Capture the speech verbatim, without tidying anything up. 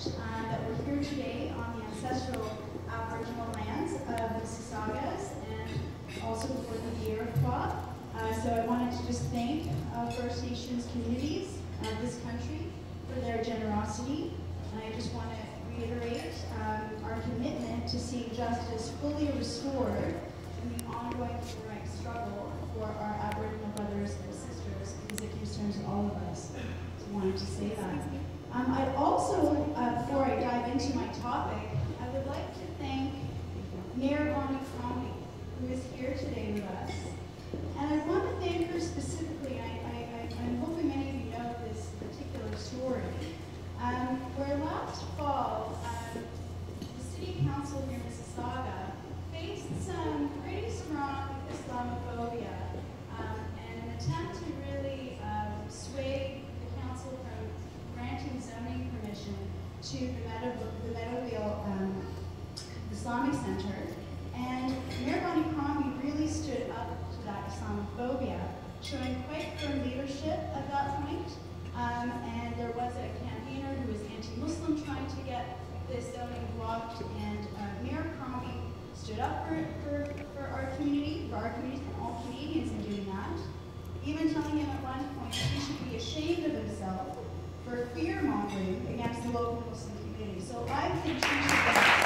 uh, that we're here today on the ancestral Aboriginal lands of the Mississaugas and also before the Iroquois. Uh, so I wanted to just thank uh, First Nations communities of this country for their generosity. And I just want to reiterate um, our commitment to see justice fully restored in the ongoing human rights struggle for our Aboriginal brothers and sisters, because it concerns all of us. So I wanted to say that. Um, I'd also, uh, before I dive into my topic, I would like to thank Mayor Bonnie Crombie, who is here today with us. And I want to thank her specifically. I, I, I, I'm hoping many of you know this particular story. Um, where last fall, um, the City Council here in Mississauga faced some pretty strong Islamophobia um, and an attempt to really um, sway the council from granting zoning permission to the, Meadow, the Meadowville um, Islamic Center. And Mayor Bonnie Crombie really stood up to that Islamophobia, showing quite firm leadership at that point. Um, and there was a campaigner who was anti-Muslim trying to get this zoning blocked, and uh, Mayor Crombie stood up for, for, for our community, for our communities, and all Canadians in doing that, even telling him at one point he should be ashamed of himself for fear-mongering against the local Muslim community. So I think she should